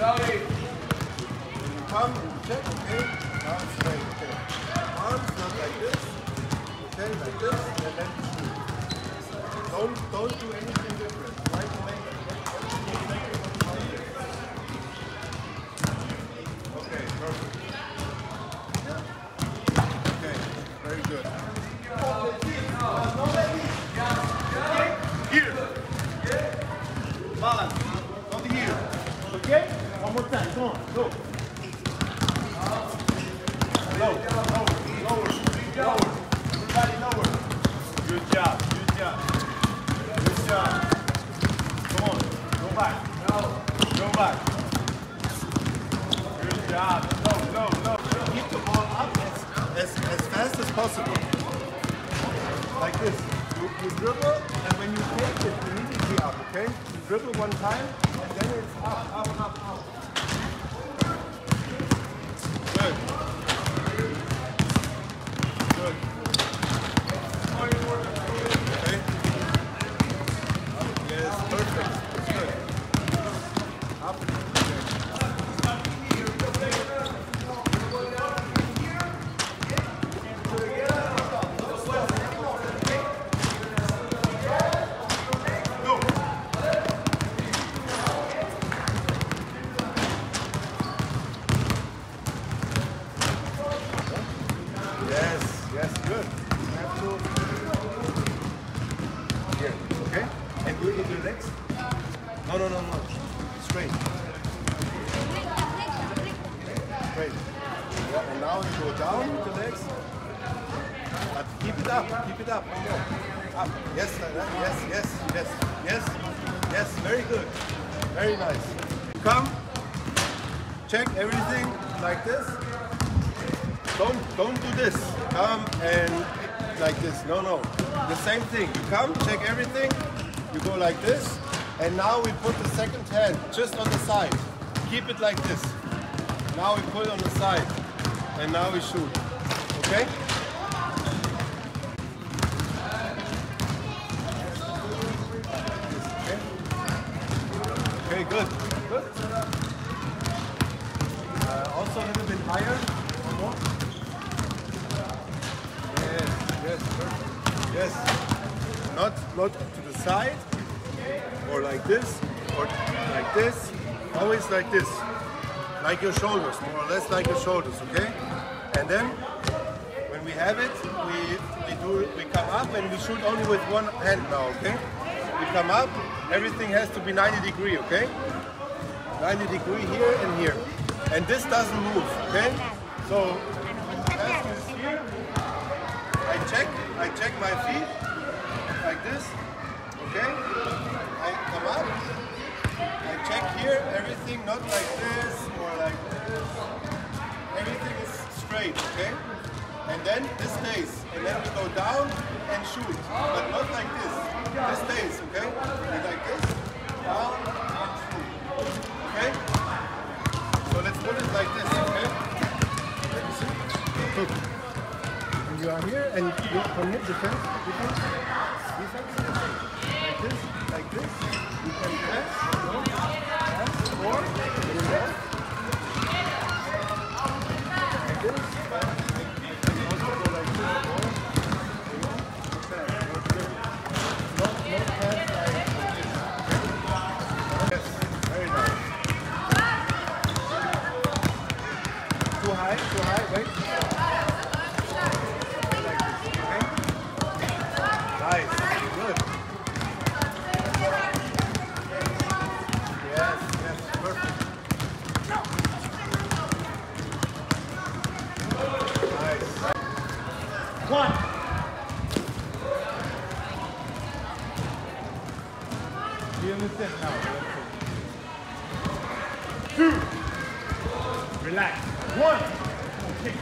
Come and check, okay? Now straight, okay. Arms not like this, okay, like this, and then shoot. Don't do anything different. Right away. Okay, perfect. Okay, very good. Here. Balance. Not here. Okay? One more time. Come on. Go. Lower. Everybody lower. Good job. Good job. Come on. Go back. Go back. Good job. No. Keep the ball up as fast as possible. Like this. You dribble, and when you take it, immediately up, okay? You dribble one time, and then it's up. Good. Okay. Yes, perfect. Good. Up. Yes, good. You have to here, okay? And do it with your legs. No. Straight. Yeah, and now you go down with the legs. But keep it up. One more. Up. Yes. Very good. Very nice. Come. Check everything like this. Don't do this. Come and like this. No. The same thing. You come, check everything. You go like this. And now we put the second hand just on the side. Keep it like this. Now we put it on the side. And now we shoot. Okay? Okay, good. Also a little bit higher. One more. Yes, perfect. Yes. Not to the side, or like this, or like this. Always like this. Like your shoulders, more or less like your shoulders, okay? And then, when we have it, we come up and we shoot only with one hand now, okay? We come up, everything has to be 90 degree, okay? 90 degree here and here. And this doesn't move, okay? So, as is here, I check my feet, like this, okay? I come up, I check here, everything not like this, or like this. Everything is straight, okay? And then this stays, and then we go down and shoot, but not like this. This stays, okay? And like this, down, and shoot, okay? So let's put it like this, okay? Let me see. And you are here, and you from here, defense, like this. You can pass, or like this. Too high, wait. Like this, okay? Nice, good. Yes, perfect. Nice. One. Do you understand now? Two. Relax. One. Okay.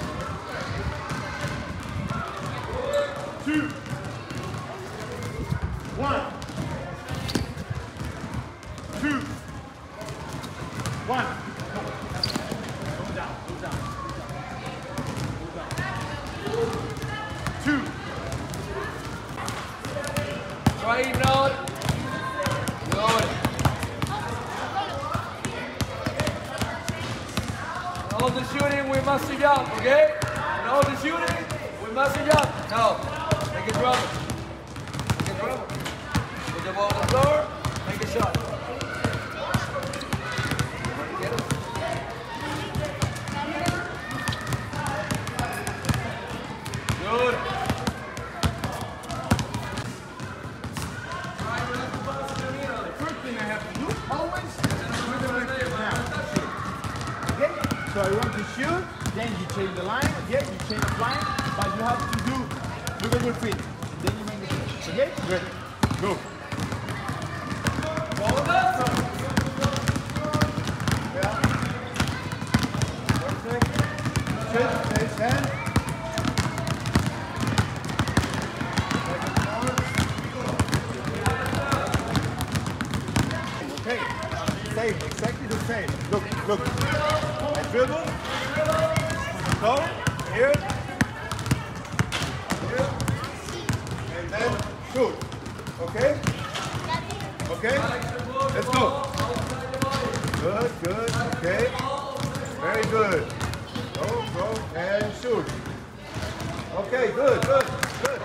Two. One. Two. One. Go down. Two. Try it out. Good. all the shooting, we must jump, okay? In all the shooting, we must jump. Now, make a dribble. Make a dribble. Put the ball on the floor, make a shot. Get it? Good. The first thing I have to do always is okay? So I want to shoot, then you change the line, okay? You change the line, but you have to do, look at your feet. Then you make the finish, okay? Good. Go. Ball down. Yeah. 1 second. Shoot, face hand. Okay, same, exactly the same. Look, look. I dribble, go, here, and then shoot. Okay? Okay? Let's go. Good, good, okay. Very good. Go, go, and shoot. Okay, good, good, good.